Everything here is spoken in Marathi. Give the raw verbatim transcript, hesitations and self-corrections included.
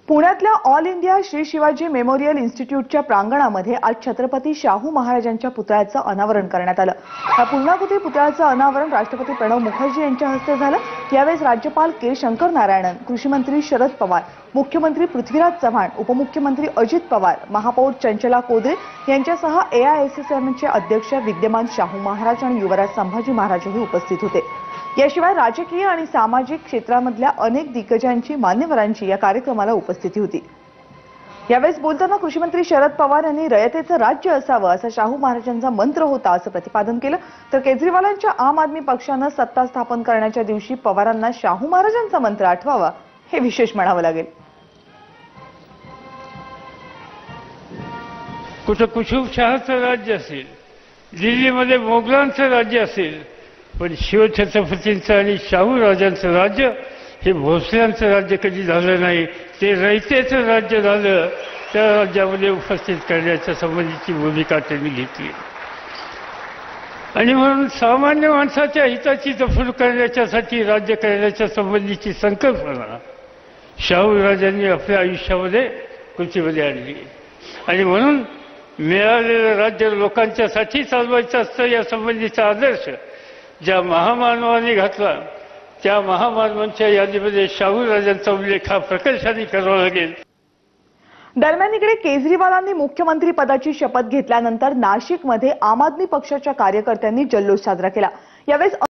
पुण्यातल्या all India Shri Shivaji memorial इन्स्टिट्यूटच्या प्रांगणामध्ये आज छत्रपती शाहू महाराजांच्या पुतळ्याचं अनावरण करण्यात आलं। या पूर्णाकृती पुतळ्याचं अनावरण राष्ट्रपती प्रणव मुखर्जी यांच्या हस्ते झालं। यावेळी राज्यपाल के शंकर नारायणन, कृषी मंत्री शरद पवार, मुख्यमंत्री पृथ्वीराज चव्हाण, उपमुख्यमंत्री अजित पवार, महापौर चंचला कोदरे यांच्यासह एआयएसएसएमचे अध्यक्ष विद्यमान शाहू महाराज आणि युवराज संभाजी महाराजही उपस्थित होते। याशिवाय राजकीय आणि सामाजिक क्षेत्रामधल्या अनेक दिग्गजांची मान्यवरांची या कार्यक्रमाला उपस्थिती होती। यावेळी बोलताना कृषी मंत्री शरद पवार यांनी रयतेचं राज्य असावं असा शाहू महाराजांचा मंत्र होता असं प्रतिपादन केलं। तर केजरीवालांच्या आम आदमी पक्षानं सत्ता स्थापन करण्याच्या दिवशी पवारांना शाहू महाराजांचा मंत्र आठवावा हे विशेष म्हणावं लागेल। कुठं कुतुबशहाचं राज्य असेल, दिल्लीमध्ये मोगलांचं राज्य असेल, पण शिवछत्रपतींचं आणि शाहू राजांचं राज्य हे भोसल्यांचं राज्य कधी झालं नाही। ते रयतेचं राज्य झालं। त्या राज्यामध्ये उपस्थित करण्याच्या संबंधीची भूमिका त्यांनी घेतली आणि म्हणून सामान्य माणसाच्या हिताची जपणूक करण्याच्यासाठी राज्य करण्याच्या संबंधीची संकल्पना शाहू राजांनी आपल्या आयुष्यामध्ये कृतीमध्ये आणली आणि म्हणून मिळालेलं राज्य लोकांच्यासाठी चालवायचं असतं या संबंधीचा आदर्श ज्या महामानवाने घातला त्या महामानवांच्या यादीमध्ये शाहू राजांचा उल्लेख हा प्रकर्षाने करावा लागेल। दरम्यान इकडे केजरीवालांनी मुख्यमंत्री पदाची शपथ घेतल्यानंतर नाशिकमध्ये आम आदमी पक्षाच्या कार्यकर्त्यांनी जल्लोष साजरा केला। यावेळी